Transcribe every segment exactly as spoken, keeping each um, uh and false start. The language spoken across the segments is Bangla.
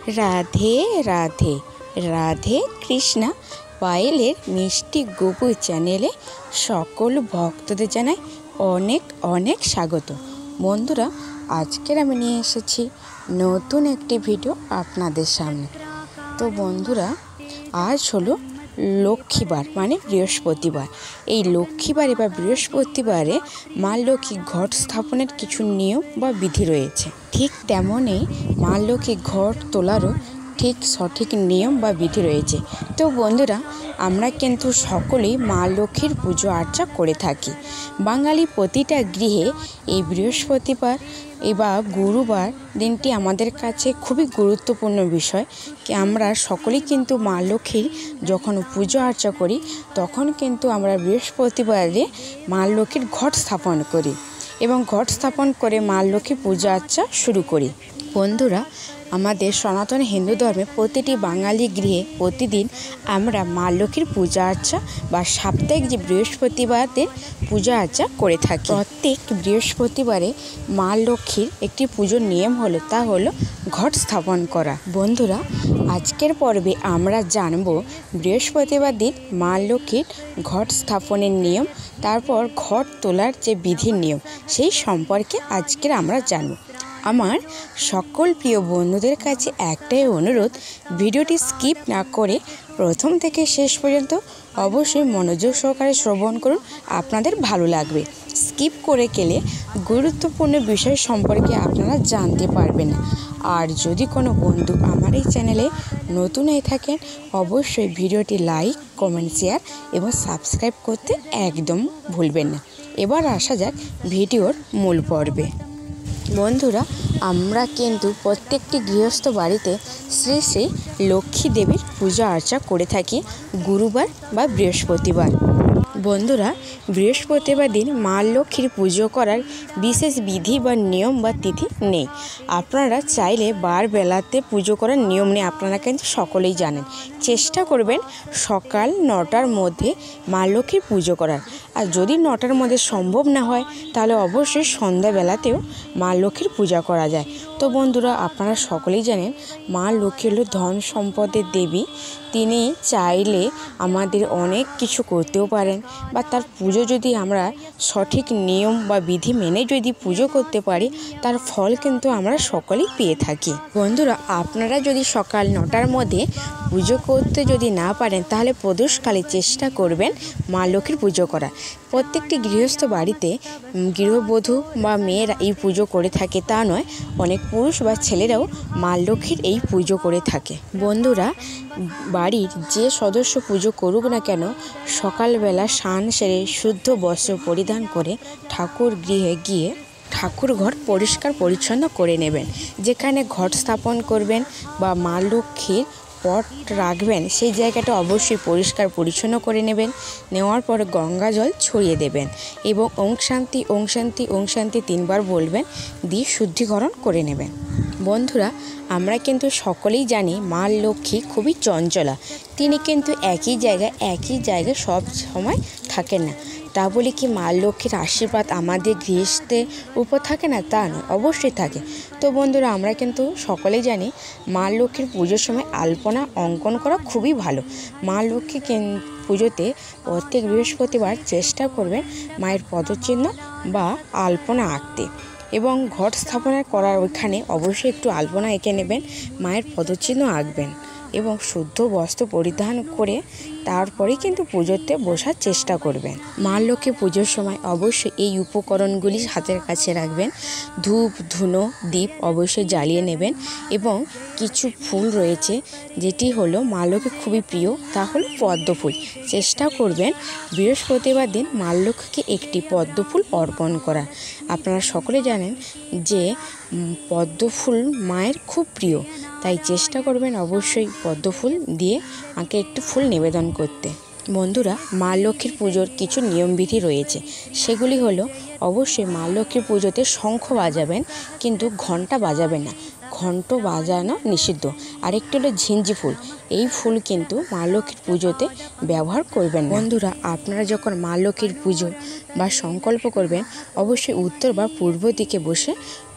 রাধে রাধে রাধে কৃষ্ণা পায়েলের মিষ্টি গপু চ্যানেলে সকল ভক্তদের জানাই অনেক অনেক স্বাগত। বন্ধুরা, আজকের আমি নিয়ে এসেছি নতুন একটি ভিডিও আপনাদের সামনে। তো বন্ধুরা, আজ হলো লক্ষ্মীবার মানে বৃহস্পতিবার। এই লক্ষ্মীবারে বা বৃহস্পতিবারে মা লক্ষ্মী ঘট স্থাপনের কিছু নিয়ম বা বিধি রয়েছে। ঠিক তেমনই মা লক্ষ্মী ঘট তোলারও ঠিক সঠিক নিয়ম বা বিধি রয়েছে। তো বন্ধুরা, আমরা কিন্তু সকলেই মা লক্ষ্মীর পুজো আর্চা করে থাকি। বাঙালি প্রতিটা গৃহে এই বৃহস্পতিবার বা গুরুবার দিনটি আমাদের কাছে খুবই গুরুত্বপূর্ণ বিষয়। কি আমরা সকলেই কিন্তু মা লক্ষ্মীর যখন পুজো আর্চা করি তখন কিন্তু আমরা বৃহস্পতিবারে মা লক্ষ্মীর ঘট স্থাপন করি এবং ঘট স্থাপন করে মা লক্ষ্মীর পূজা আর্চা শুরু করি। বন্ধুরা, আমাদের সনাতন হিন্দু ধর্মে প্রতিটি বাঙালি গৃহে প্রতিদিন আমরা মা লক্ষ্মীর পূজা আর্চা বা সাপ্তাহিক যে বৃহস্পতিবারের পূজা আর্চা করে থাকি। প্রত্যেক বৃহস্পতিবারে মা লক্ষ্মীর একটি পুজোর নিয়ম হলো তা হলো ঘট স্থাপন করা। বন্ধুরা, আজকের পর্বে আমরা জানব বৃহস্পতিবার দিন মা লক্ষ্মীর ঘট স্থাপনের নিয়ম, তারপর ঘট তোলার যে বিধির নিয়ম সেই সম্পর্কে আজকের আমরা জানব। আমার সকল প্রিয় বন্ধুদের কাছে একটাই অনুরোধ, ভিডিওটি স্কিপ না করে প্রথম থেকে শেষ পর্যন্ত অবশ্যই মনোযোগ সহকারে শ্রবণ করুন, আপনাদের ভালো লাগবে। স্কিপ করে গেলে গুরুত্বপূর্ণ বিষয় সম্পর্কে আপনারা জানতে পারবেন না। আর যদি কোনো বন্ধু আমার এই চ্যানেলে নতুন হয়ে থাকেন, অবশ্যই ভিডিওটি লাইক, কমেন্ট, শেয়ার এবং সাবস্ক্রাইব করতে একদম ভুলবেন না। এবার আসা যাক ভিডিওর মূল পর্বে। বন্ধুরা, আমরা কিন্তু প্রত্যেকটি গৃহস্থ বাড়িতে শ্রী শ্রী লক্ষ্মী দেবীর পূজা আর্চা করে থাকি গুরুবার বা বৃহস্পতিবার। বন্ধুরা, বৃহস্পতিবার দিন মা লক্ষ্মীর পুজো করার বিশেষ বিধি বা নিয়ম বা তিথি নেই। আপনারা চাইলে বার বেলাতে পুজো করার নিয়ম নেই, আপনারা কিন্তু সকলেই জানেন। চেষ্টা করবেন সকাল নটার মধ্যে মা লক্ষ্মীর পুজো করার। আর যদি নটার মধ্যে সম্ভব না হয় তাহলে অবশ্যই সন্ধ্যাবেলাতেও মা লক্ষ্মীর পূজা করা যায়। তো বন্ধুরা, আপনারা সকলেই জানেন মা লক্ষ্মী হলো ধন সম্পদের দেবী। তিনি চাইলে আমাদের অনেক কিছু করতেও পারেন, বা তার পুজো যদি আমরা সঠিক নিয়ম বা বিধি মেনে যদি পুজো করতে পারি তার ফল কিন্তু আমরা সকলেই পেয়ে থাকি। বন্ধুরা, আপনারা যদি সকাল নটার মধ্যে পুজো করতে যদি না পারেন তাহলে প্রদোষকালে চেষ্টা করবেন মা লক্ষ্মীর পুজো করা। প্রত্যেকটি গৃহস্থ বাড়িতে গৃহবধূ বা মেয়েরা এই পুজো করে থাকে তা নয়, অনেক পুরুষ বা ছেলেরাও মা লক্ষ্মীর এই পুজো করে থাকে। বন্ধুরা, বাড়ির যে সদস্য পুজো করুক না কেন সকালবেলা স্নান সেরে শুদ্ধ বস্ত্র পরিধান করে ঠাকুর গৃহে গিয়ে ঠাকুর ঘর পরিষ্কার পরিচ্ছন্ন করে নেবেন। যেখানে ঘট স্থাপন করবেন বা মা লক্ষ্মীর পট রাখবেন সেই জায়গাটা অবশ্যই পরিষ্কার পরিচ্ছন্ন করে নেবেন। নেওয়ার পর গঙ্গা জল ছড়িয়ে দেবেন এবং ওং শান্তি ওং শান্তি ওং শান্তি তিনবার বলবেন, দিয়ে শুদ্ধিকরণ করে নেবেন। বন্ধুরা, আমরা কিন্তু সকলেই জানি মা লক্ষ্মী খুবই চঞ্চলা। তিনি কিন্তু একই জায়গায় একই জায়গায় সব সময় থাকেন না। তা বলে কি মা লক্ষ্মীর আশীর্বাদ আমাদের গৃহস্থের উপর থাকে না? তা নয়, অবশ্যই থাকে। তো বন্ধুরা, আমরা কিন্তু সকলেই জানি মা লক্ষ্মীর পুজোর সময় আলপনা অঙ্কন করা খুবই ভালো। মা লক্ষ্মী পুজোতে প্রত্যেক বৃহস্পতিবার চেষ্টা করবেন মায়ের পদচিহ্ন বা আলপনা আঁকতে, এবং ঘট স্থাপনা করার ওইখানে অবশ্যই একটু আলপনা এঁকে নেবেন, মায়ের পদচিহ্ন আঁকবেন এবং শুদ্ধ বস্ত্র পরিধান করে তারপরেই কিন্তু পুজোতে বসার চেষ্টা করবেন। মা লক্ষ্মী পুজোর সময় অবশ্যই এই উপকরণগুলি হাতের কাছে রাখবেন। ধূপ, ধুনো, দীপ অবশ্যই জ্বালিয়ে নেবেন এবং কিছু ফুল রয়েছে যেটি হলো মা লক্ষ্মী খুবই প্রিয়, তা হলো পদ্ম ফুল। চেষ্টা করবেন বৃহস্পতিবার দিন মা লক্ষ্মীকে একটি পদ্ম ফুল অর্পণ করা। আপনারা সকলে জানেন যে পদ্ম ফুল মায়ের খুব প্রিয়, তাই চেষ্টা করবেন অবশ্যই পদ্ম ফুল দিয়ে মাকে একটু ফুল নিবেদন করতে। বন্ধুরা, মা লক্ষ্মীর পুজোর কিছু নিয়মবিধি রয়েছে, সেগুলি হলো অবশ্যই মা লক্ষ্মীর পুজোতে শঙ্খ বাজাবেন কিন্তু ঘণ্টা বাজাবেন না, ঘণ্ট বাজানো নিষিদ্ধ। আরেকটি হলো ঝিঞ্জি ফুল, এই ফুল কিন্তু মা লক্ষ্মীর পুজোতে ব্যবহার করবেন। বন্ধুরা, আপনারা যখন মা লক্ষ্মীর পুজো বা সংকল্প করবেন অবশ্যই উত্তর বা পূর্ব দিকে বসে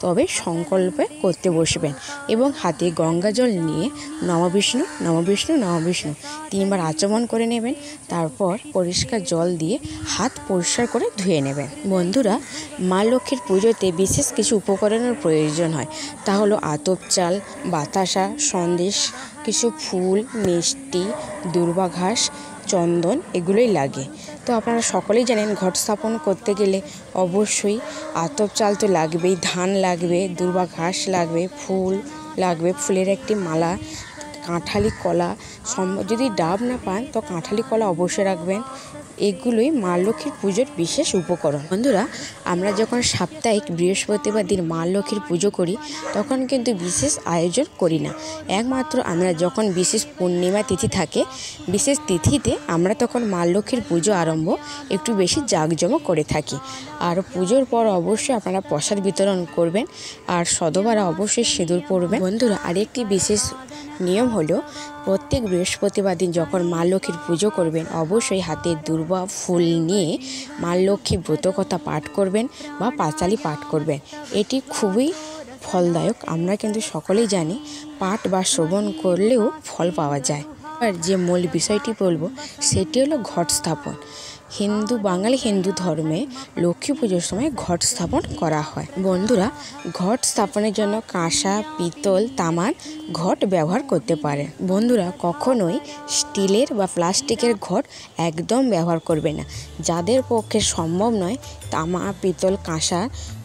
তবে সংকল্পে করতে বসবেন এবং হাতে গঙ্গা জল নিয়ে নম বিষ্ণু নম বিষ্ণু নম বিষ্ণু তিনবার আচমন করে নেবেন। তারপর পরিষ্কার জল দিয়ে হাত পরিষ্কার করে ধুয়ে নেবেন। বন্ধুরা, মা লক্ষ্মীর পুজোতে বিশেষ কিছু উপকরণের প্রয়োজন হয়। তা হলো আতপ চাল, বাতাসা, সন্দেশ, কিছু ফুল, মিষ্টি, দূর্বা ঘাস, চন্দন এগুলোই লাগে। তো আপনারা সকলেই জানেন ঘট স্থাপন করতে গেলে অবশ্যই আতপ চাল তো লাগবেই, ধান লাগবে, দূর্বা ঘাস লাগবে, ফুল লাগবে, ফুলের একটি মালা, কাঁঠালি কলা, যদি ডাব না পান তো কাঁঠালি কলা অবশ্যই রাখবেন। এগুলোই মা লক্ষ্মীর পুজোর বিশেষ উপকরণ। বন্ধুরা, আমরা যখন সাপ্তাহিক বৃহস্পতিবার দিন মা লক্ষ্মীর পুজো করি তখন কিন্তু বিশেষ আয়োজন করি না। একমাত্র আমরা যখন বিশেষ পূর্ণিমা তিথি থাকে, বিশেষ তিথিতে আমরা তখন মা লক্ষ্মীর পুজো আরম্ভ একটু বেশি জাঁকজমক করে থাকি। আর পুজোর পর অবশ্যই আপনারা প্রসাদ বিতরণ করবেন আর সধবারা অবশ্যই সিঁদুর পরবেন। বন্ধুরা, আরেকটি বিশেষ নিয়ম হলো প্রত্যেক বৃহস্পতিবার দিন যখন মা লক্ষ্মীর পুজো করবেন অবশ্যই হাতে দূর্বা ফুল নিয়ে মা লক্ষ্মী ব্রতকথা পাঠ করবেন বা পাঁচালি পাঠ করবেন। এটি খুবই ফলদায়ক। আমরা কিন্তু সকলেই জানি পাঠ বা শ্রবণ করলেও ফল পাওয়া যায়। আর যে মূল বিষয়টি বলবো সেটি হলো ঘট স্থাপন। হিন্দু বাঙালি হিন্দু ধর্মে লক্ষ্মী পুজোর সময় ঘট স্থাপন করা হয়। বন্ধুরা, ঘট স্থাপনের জন্য কাঁসা, পিতল, তামার ঘট ব্যবহার করতে পারে। বন্ধুরা, কখনোই স্টিলের বা প্লাস্টিকের ঘট একদম ব্যবহার করবে না। যাদের পক্ষে সম্ভব নয় তামা, পিতল, কাঁসা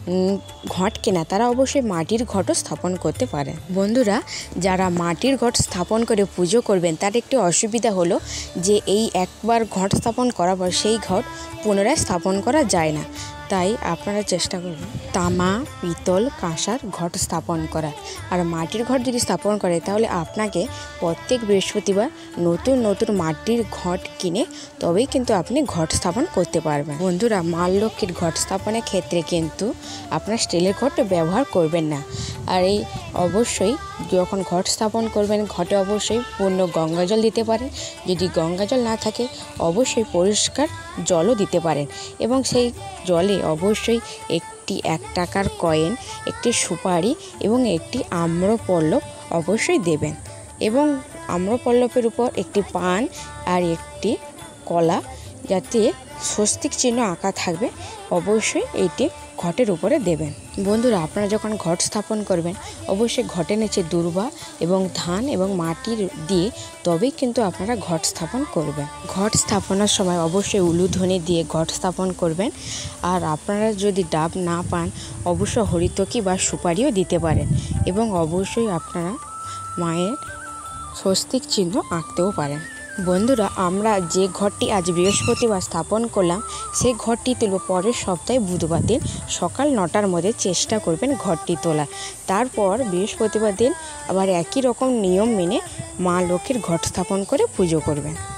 ঘট কেনা, তারা অবশ্যই মাটির ঘটও স্থাপন করতে পারে। বন্ধুরা, যারা মাটির ঘট স্থাপন করে পুজো করবেন তার একটি অসুবিধা হলো যে এই একবার ঘট স্থাপন করার পর সেই ঘট পুনরায় স্থাপন করা যায় না। তাই আপনারা চেষ্টা করবেন তামা, পিতল, কাঁসার ঘট স্থাপন করার। আর মাটির ঘট যদি স্থাপন করে তাহলে আপনাকে প্রত্যেক বৃহস্পতিবার নতুন নতুন মাটির ঘট কিনে তবেই কিন্তু আপনি ঘট স্থাপন করতে পারবেন। বন্ধুরা, মা লক্ষ্মীর ঘট স্থাপনের ক্ষেত্রে কিন্তু আপনার স্টিলের ঘট ব্যবহার করবেন না। আর এই অবশ্যই যখন ঘট স্থাপন করবেন ঘটে অবশ্যই পূর্ণ গঙ্গা জল দিতে পারেন। যদি গঙ্গা জল না থাকে অবশ্যই পরিষ্কার জলও দিতে পারেন এবং সেই জলে অবশ্যই একটি এক টাকার কয়েন, একটি সুপারি এবং একটি আম্রপল্লব অবশ্যই দেবেন এবং আম্রপল্লবের উপর একটি পান আর একটি কলা, যাতে স্বস্তিক চিহ্ন আঁকা থাকবে, অবশ্যই এইটি ঘটের উপরে দেবেন। বন্ধুরা, আপনারা যখন ঘট স্থাপন করবেন অবশ্যই ঘটের নিচে দূর্বা এবং ধান এবং মাটির দিয়ে তবেই কিন্তু আপনারা ঘট স্থাপন করবেন। ঘট স্থাপনের সময় অবশ্যই উলুধ্বনি দিয়ে ঘট স্থাপন করবেন। আর আপনারা যদি ডাব না পান অবশ্যই হরিতকি বা সুপারিও দিতে পারেন এবং অবশ্যই আপনারা মায়ের স্বস্তিক চিহ্ন আঁকতেও পারেন। বন্ধুরা, আমরা যে ঘরটি আজ বৃহস্পতিবার স্থাপন করলাম সেই ঘরটি তুলব পরের সপ্তাহে বুধবার দিন সকাল নটার মধ্যে। চেষ্টা করবেন ঘরটি তোলার। তারপর বৃহস্পতিবার দিন আবার একই রকম নিয়ম মেনে মা লক্ষ্মীর ঘট স্থাপন করে পুজো করবেন।